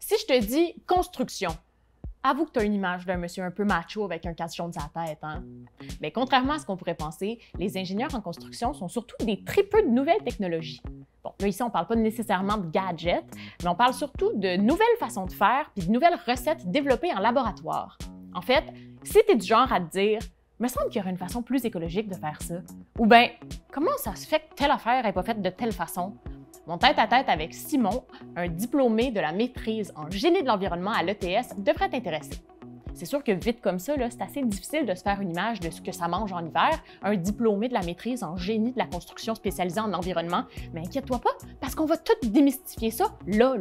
Si je te dis construction, avoue que tu as une image d'un monsieur un peu macho avec un casque jaune sur la tête, hein? Mais contrairement à ce qu'on pourrait penser, les ingénieurs en construction sont surtout des tripeux de nouvelles technologies. Bon, là, ici, on ne parle pas nécessairement de gadgets, mais on parle surtout de nouvelles façons de faire puis de nouvelles recettes développées en laboratoire. En fait, si tu es du genre à te dire « me semble qu'il y aurait une façon plus écologique de faire ça » ou bien « comment ça se fait que telle affaire n'est pas faite de telle façon », mon tête-à-tête avec Simon, un diplômé de la maîtrise en génie de l'environnement à l'ETS, devrait t'intéresser. C'est sûr que vite comme ça, c'est assez difficile de se faire une image de ce que ça mange en hiver, un diplômé de la maîtrise en génie de la construction spécialisé en environnement, mais inquiète-toi pas, parce qu'on va tout démystifier ça là.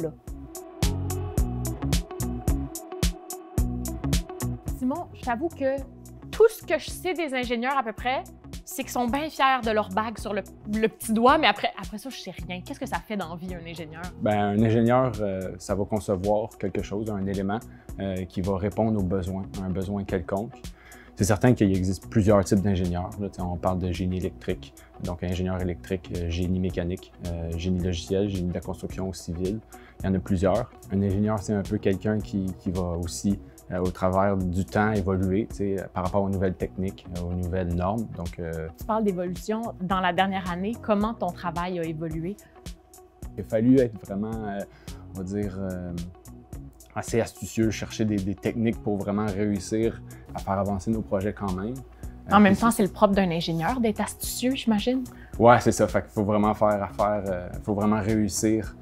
Simon, je t'avoue que tout ce que je sais des ingénieurs à peu près, c'est qu'ils sont bien fiers de leur bague sur le petit doigt, mais après ça, je sais rien. Qu'est-ce que ça fait dans la vie, un ingénieur? Bien, un ingénieur, ça va concevoir quelque chose, un élément qui va répondre aux besoins, à un besoin quelconque. C'est certain qu'il existe plusieurs types d'ingénieurs. On parle de génie électrique, donc ingénieur électrique, génie mécanique, génie logiciel, génie de la construction civile. Il y en a plusieurs. Un ingénieur, c'est un peu quelqu'un qui va aussi au travers du temps, évoluer par rapport aux nouvelles techniques, aux nouvelles normes. Donc, tu parles d'évolution. Dans la dernière année, comment ton travail a évolué? Il a fallu être vraiment, on va dire, assez astucieux, chercher des techniques pour vraiment réussir à faire avancer nos projets quand même. En même temps, c'est le propre d'un ingénieur d'être astucieux, j'imagine? Oui, c'est ça. Fait qu'il faut vraiment faut vraiment réussir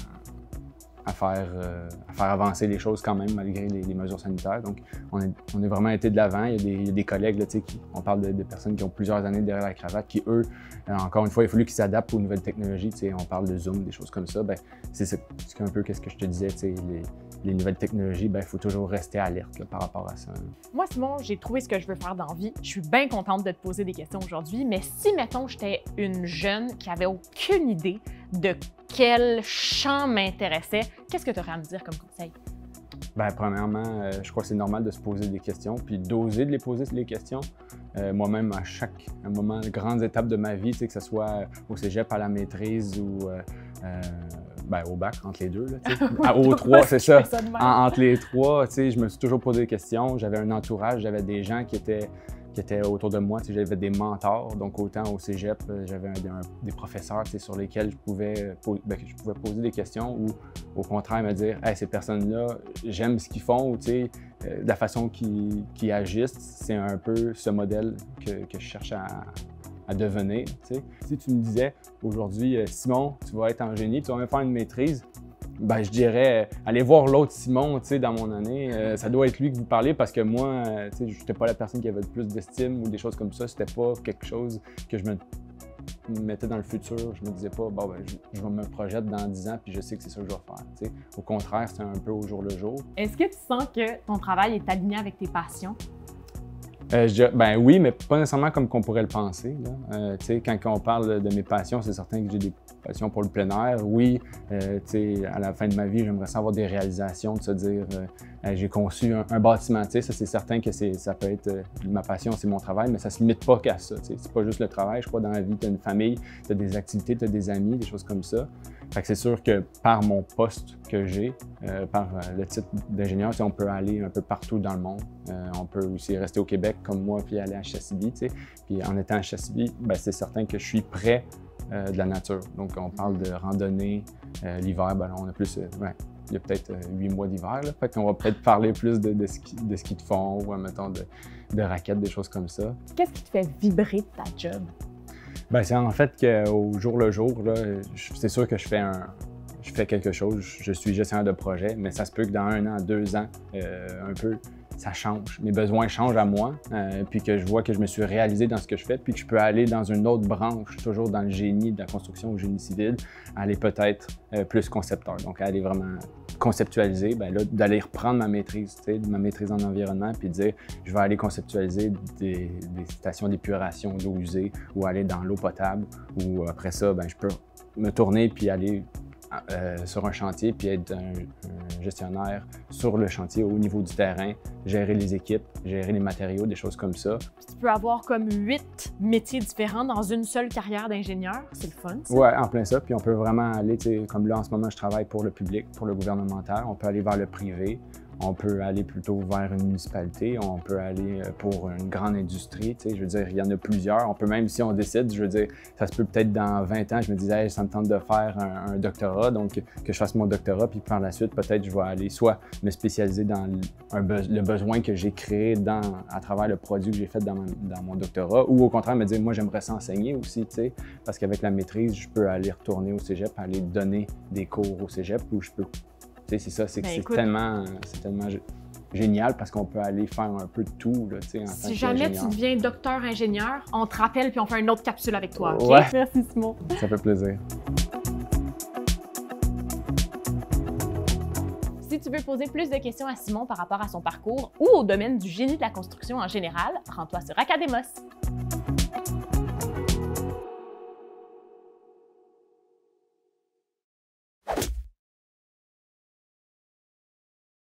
à faire avancer les choses quand même, malgré les mesures sanitaires. Donc, on a vraiment été de l'avant. Il y a des collègues, là, on parle de personnes qui ont plusieurs années derrière la cravate, qui, eux, encore une fois, il a fallu qu'ils s'adaptent aux nouvelles technologies. On parle de Zoom, des choses comme ça. C'est un peu ce que je te disais, les nouvelles technologies, il faut toujours rester alerte là, par rapport à ça. Moi, Simon, j'ai trouvé ce que je veux faire dans la vie. Je suis bien contente de te poser des questions aujourd'hui, mais si, mettons, j'étais une jeune qui avait aucune idée de quel champ m'intéressait, qu'est-ce que tu aurais à me dire comme conseil? Premièrement, je crois que c'est normal de se poser des questions, puis d'oser de les poser, les questions. Moi-même, à chaque moment, grandes étapes de ma vie, que ce soit au cégep, à la maîtrise ou au bac, entre les deux. Au 3, c'est ça. Entre les trois, je me suis toujours posé des questions. J'avais un entourage, j'avais des gens qui étaient autour de moi. J'avais des mentors. Donc, autant au cégep, j'avais des professeurs sur lesquels je pouvais poser des questions ou, au contraire, me dire hey, ces personnes-là, j'aime ce qu'ils font. La façon qu'ils agissent, c'est un peu ce modèle que je cherche à devenir. Si tu me disais aujourd'hui, Simon, tu vas être en génie, tu vas même faire une maîtrise, je dirais, allez voir l'autre Simon dans mon année. Ça doit être lui que vous parlez parce que moi, je n'étais pas la personne qui avait le plus d'estime ou des choses comme ça. C'était pas quelque chose que je me mettais dans le futur. Je me disais pas, je me projette dans 10 ans puis je sais que c'est ça que je vais faire. Au contraire, c'est un peu au jour le jour. Est-ce que tu sens que ton travail est aligné avec tes passions? Je dirais, oui, mais pas nécessairement comme qu'on pourrait le penser. Là. Quand on parle de mes passions, c'est certain que j'ai des passions pour le plein air. Oui, à la fin de ma vie, j'aimerais avoir des réalisations, de se dire j'ai conçu un bâtiment. Ça, c'est certain que ça peut être ma passion, c'est mon travail, mais ça ne se limite pas qu'à ça. C'est pas juste le travail. Je crois dans la vie, tu as une famille, tu as des activités, tu as des amis, des choses comme ça. Fait que c'est sûr que par mon poste que j'ai, par le titre d'ingénieur, on peut aller un peu partout dans le monde. On peut aussi rester au Québec comme moi puis aller à Chasibi. Puis en étant à Chasibi, c'est certain que je suis près de la nature. Donc on parle de randonnée. L'hiver, on a plus... il y a peut-être 8 mois d'hiver. Fait qu'on va peut-être parler plus de ski de fond ou mettons de raquettes, des choses comme ça. Qu'est-ce qui te fait vibrer de ta job? C'est en fait qu'au jour le jour, c'est sûr que je fais quelque chose, je suis gestionnaire de projet, mais ça se peut que dans 1 an, 2 ans, un peu, ça change. Mes besoins changent à moi, puis que je vois que je me suis réalisé dans ce que je fais, puis que je peux aller dans une autre branche, toujours dans le génie, de la construction, au génie civil, aller peut-être plus concepteur. Donc, aller vraiment conceptualiser, d'aller reprendre ma maîtrise en environnement, puis dire, je vais aller conceptualiser des stations d'épuration d'eau usée ou aller dans l'eau potable, ou après ça, je peux me tourner puis aller sur un chantier puis être un gestionnaire sur le chantier au niveau du terrain, gérer les équipes, gérer les matériaux, des choses comme ça. Tu peux avoir comme 8 métiers différents dans une seule carrière d'ingénieur. C'est le fun, ça? Oui, en plein ça. Puis on peut vraiment aller, comme là en ce moment, je travaille pour le public, pour le gouvernemental. On peut aller vers le privé. On peut aller plutôt vers une municipalité, on peut aller pour une grande industrie, je veux dire, il y en a plusieurs. On peut même, si on décide, je veux dire, ça se peut peut-être dans 20 ans, je me disais, hey, ça me tente de faire un doctorat, donc que je fasse mon doctorat, puis par la suite, peut-être, je vais aller soit me spécialiser dans le besoin que j'ai créé à travers le produit que j'ai fait dans mon doctorat, ou au contraire, me dire, moi, j'aimerais ça enseigner aussi, parce qu'avec la maîtrise, je peux aller retourner au cégep, aller donner des cours au cégep, où je peux. C'est ça, c'est tellement génial parce qu'on peut aller faire un peu de tout. Là, si jamais tu deviens docteur-ingénieur, on te rappelle puis on fait une autre capsule avec toi. Okay? Ouais. Merci Simon. Ça fait plaisir. Si tu veux poser plus de questions à Simon par rapport à son parcours ou au domaine du génie de la construction en général, rends-toi sur Academos.